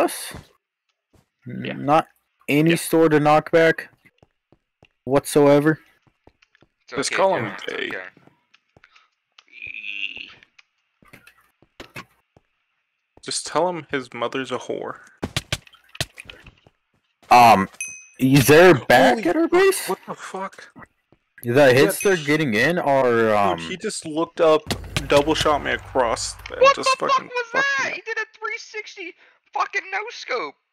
us? Yeah. Not any Yeah. store to knock back whatsoever. It's Just okay, call him Joe, it's gay. okay. Just tell him his mother's a whore. Is there back Holy at our fuck, base? what the fuck? The hits they're getting in are, Dude, he just looked up, double shot me across, and What just the fuck fucking was fucked that? me. He did a 360 fucking no scope.